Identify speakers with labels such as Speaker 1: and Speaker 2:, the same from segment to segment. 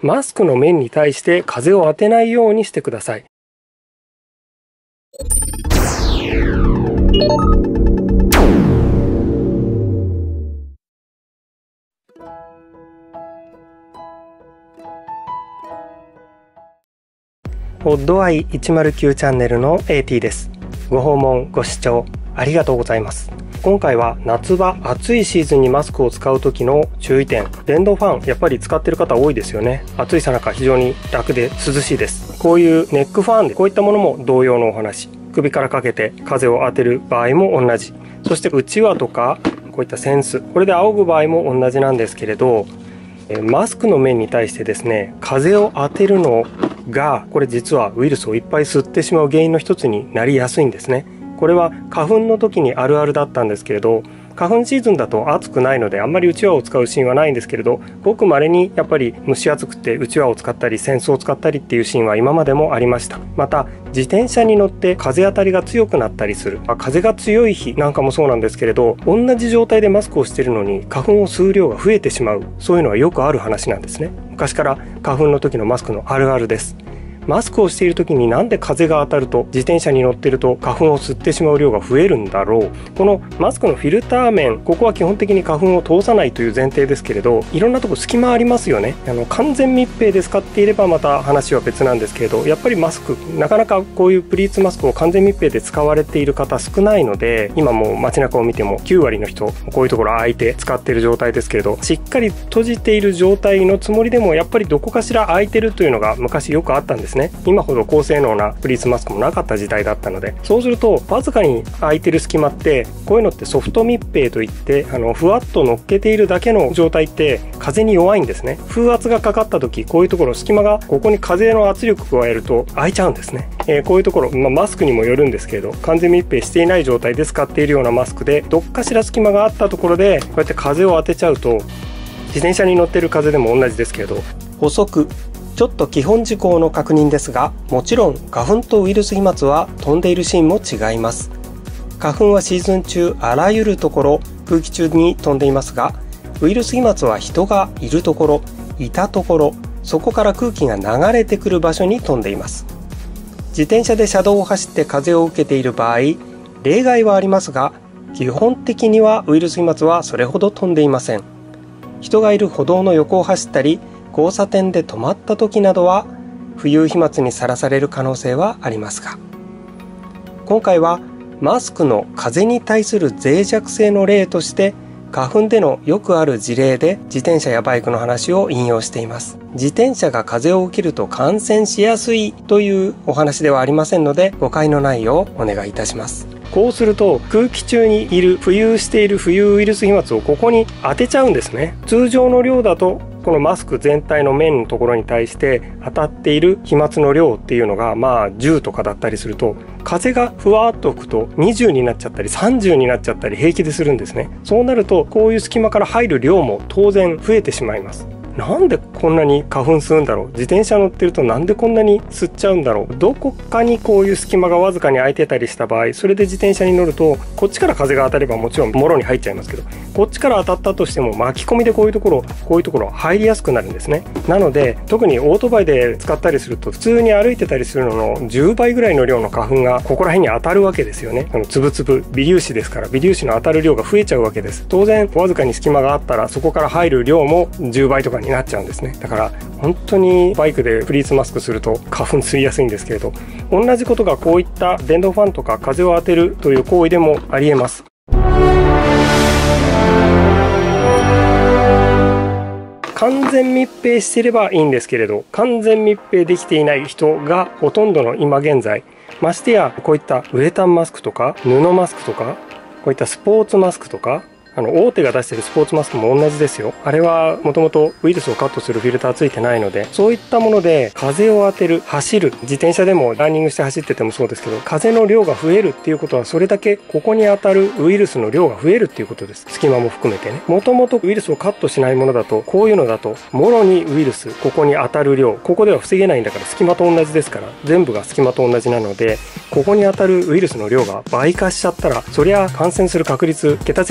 Speaker 1: マスクの面に対して風を当てないようにしてください。オッドアイ109チャンネルの AT です。ご訪問ご視聴ありがとうございます。今回は夏場暑いシーズンにマスクを使う時の注意点。電動ファンやっぱり使ってる方多いですよね。暑いさなか非常に楽で涼しいです。こういうネックファンでこういったものも同様のお話。首からかけて風を当てる場合も同じ。そしてうちわとかこういった扇子、これで仰ぐ場合も同じなんですけれど、マスクの面に対してですね、風を当てるのがこれ実はウイルスをいっぱい吸ってしまう原因の一つになりやすいんですね。これは花粉の時にあるあるだったんですけれど、花粉シーズンだと暑くないのであんまりうちわを使うシーンはないんですけれど、ごく稀にやっぱり蒸し暑くてうちわを使ったり扇子を使ったりっていうシーンは今までもありました。また自転車に乗って風当たりが強くなったりする、風が強い日なんかもそうなんですけれど、同じ状態でマスクをしているのに花粉を吸う量が増えてしまう、そういうのはよくある話なんですね。昔から花粉の時のマスクのあるあるです。マスクをしている時になんで風が当たると自転車に乗っていると花粉を吸ってしまう量が増えるんだろう。このマスクのフィルター面、ここは基本的に花粉を通さないという前提ですけれど、いろんなとこ隙間ありますよね。完全密閉で使っていればまた話は別なんですけれど、やっぱりマスクなかなかこういうプリーツマスクを完全密閉で使われている方少ないので、今もう街中を見ても9割の人こういうところ開いて使っている状態ですけれど、しっかり閉じている状態のつもりでもやっぱりどこかしら開いてるというのが昔よくあったんですね。今ほど高性能なプリーツマスクもなかった時代だったので、そうするとわずかに空いてる隙間って、こういうのってソフト密閉といって、ふわっと乗っけているだけの状態って風に弱いんですね。風圧がかかった時、こういうところ隙間が、ここに風の圧力を加えると開いちゃうんですね。こういうところ、マスクにもよるんですけれど、完全密閉していない状態で使っているようなマスクでどっかしら隙間があったところでこうやって風を当てちゃうと、自転車に乗っている風でも同じですけれど、補足、ちょっと基本事項の確認ですが、もちろん花粉とウイルス飛沫は飛んでいるシーンも違います。花粉はシーズン中あらゆるところ、空気中に飛んでいますが、ウイルス飛沫は人がいるところ、いたところ、そこから空気が流れてくる場所に飛んでいます。自転車で車道を走って風を受けている場合、例外はありますが、基本的にはウイルス飛沫はそれほど飛んでいません。人がいる歩道の横を走ったり、交差点で止まった時などは浮遊飛沫にさらされる可能性はありますが、今回はマスクの風に対する脆弱性の例として花粉でのよくある事例で自転車やバイクの話を引用しています。自転車が風を受けると感染しやすいというお話ではありませんので、誤解のないようお願いいたします。こうすると空気中にいる浮遊している浮遊ウイルス飛沫をここに当てちゃうんですね。通常の量だとこのマスク全体の面のところに対して当たっている飛沫の量っていうのが10とかだったりすると、風がふわっと吹くと20になっちゃったり30になっちゃったり平気でするんですね。そうなるとこういう隙間から入る量も当然増えてしまいます。なんでこんなに花粉吸うんだろう、自転車乗ってるとなんでこんなに吸っちゃうんだろう、どこかにこういう隙間がわずかに空いてたりした場合、それで自転車に乗るとこっちから風が当たればもちろんもろに入っちゃいますけど、こっちから当たったとしても巻き込みでこういうところ入りやすくなるんですね。なので特にオートバイで使ったりすると、普通に歩いてたりするのの10倍ぐらいの量の花粉がここら辺に当たるわけですよね。つぶつぶ微粒子ですから、微粒子の当たる量が増えちゃうわけです。当然わずかに隙間があったらそこから入る量も10倍とかになっちゃうんですね。だから本当にバイクでプリーツマスクすると花粉吸いやすいんですけれど、同じことがこういった電動ファンとか風を当てるという行為でもありえます。完全密閉していればいいんですけれど、完全密閉できていない人がほとんどの今現在、ましてやこういったウレタンマスクとか布マスクとか、こういったスポーツマスクとか、大手が出しているスポーツマスクも同じですよ。あれはもともとウイルスをカットするフィルターついてないので、そういったもので風を当てる、走る、自転車でもランニングして走っててもそうですけど、風の量が増えるっていうことは、それだけここに当たるウイルスの量が増えるっていうことです。隙間も含めてね。もともとウイルスをカットしないものだと、こういうのだともろにウイルス、ここに当たる量、ここでは防げないんだから、隙間と同じですから、全部が隙間と同じなので、ここに当たるウイルスの量が倍化しちゃったら、そりゃ感染する確率桁違いに跳ね上が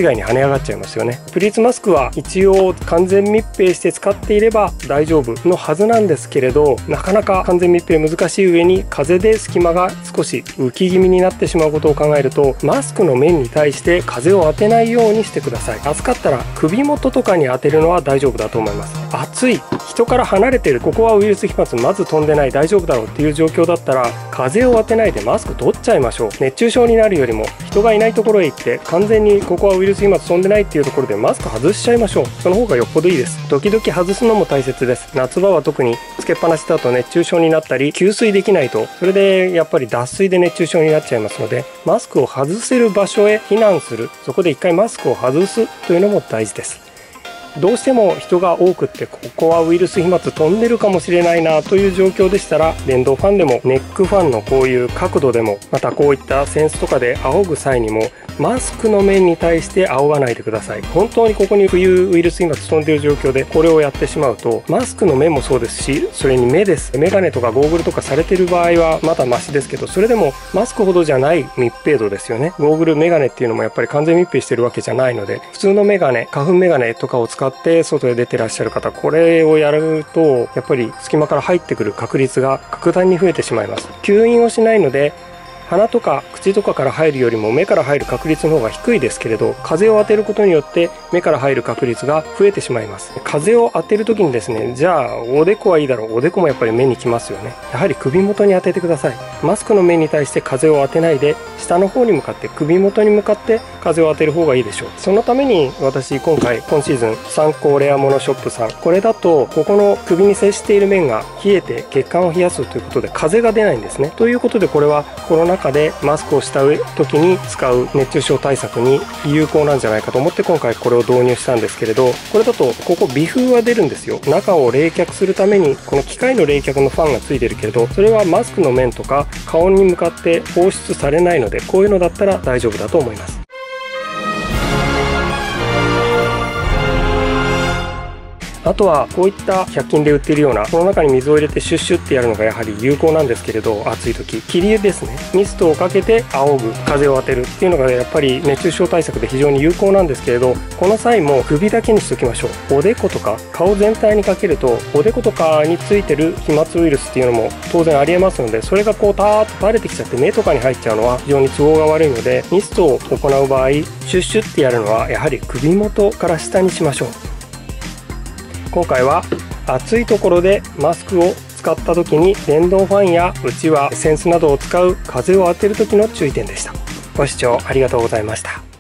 Speaker 1: がっちゃいますよね。プリーツマスクは一応完全密閉して使っていれば大丈夫のはずなんですけれど、なかなか完全密閉難しい上に風で隙間が少し浮き気味になってしまうことを考えると、マスクの面に対して風を当てないようにしてください。暑かったら首元とかに当てるのは大丈夫だと思います。暑い、人から離れてる、ここはウイルス飛沫まず飛んでない、大丈夫だろうっていう状況だったら、風を当てないでマスク取っちゃいましょう。熱中症になるよりも人がいないところへ行って完全にここはウイルス飛沫飛んでないっていうところでマスク外しちゃいましょう。その方がよっぽどいいです。時々外すのも大切です。夏場は特につけっぱなしだと熱中症になったり、給水できないとそれでやっぱり脱水で熱中症になっちゃいますので、マスクを外せる場所へ避難する、そこで一回マスクを外すというのも大事です。どうしても人が多くってここはウイルス飛沫飛んでるかもしれないなという状況でしたら、電動ファンでもネックファンのこういう角度でも、またこういった扇子とかで仰ぐ際にもマスクの面に対して仰がないでください。本当にここに冬ウイルス飛沫飛んでいる状況でこれをやってしまうと、マスクの面もそうですし、それに目です。メガネとかゴーグルとかされてる場合はまだマシですけど、それでもマスクほどじゃない密閉度ですよね。ゴーグルメガネっていうのもやっぱり完全密閉してるわけじゃないので、普通のメガネ、花粉メガネとかを使って外へ出てらっしゃる方、これをやるとやっぱり隙間から入ってくる確率が格段に増えてしまいます。吸引をしないので鼻とか口とかから入るよりも目から入る確率の方が低いですけれど、風を当てることによって目から入る確率が増えてしまいます。風を当てる時にですね、じゃあおでこはいいだろう、おでこもやっぱり目にきますよね。やはり首元に当ててください。マスクの面に対して風を当てないで、下の方に向かって首元に向かって風を当てる方がいいでしょう。そのために私今シーズン参考レアモノショップさん、これだとここの首に接している面が冷えて血管を冷やすということで風が出ないんですね。ということでこれはコロナ禍でマスクをした時に使う熱中症対策に有効なんじゃないかと思って今回これを導入したんですけれど、これだとここ微風は出るんですよ。中を冷却するためにこの機械の冷却のファンがついてるけれど、それはマスクの面とか顔に向かって放出されないので、こういうのだったら大丈夫だと思います。あとはこういった100均で売っているような、この中に水を入れてシュッシュってやるのがやはり有効なんですけれど、暑い時霧ですね、ミストをかけて仰ぐ、風を当てるっていうのがやっぱり熱中症対策で非常に有効なんですけれど、この際も首だけにしておきましょう。おでことか顔全体にかけると、おでことかについてる飛沫ウイルスっていうのも当然ありえますので、それがこうターッと垂れてきちゃって目とかに入っちゃうのは非常に都合が悪いので、ミストを行う場合シュッシュってやるのはやはり首元から下にしましょう。今回は暑いところでマスクを使った時に電動ファンやうちわ、扇子などを使う風を当てる時の注意点でした。ご視聴ありがとうございました。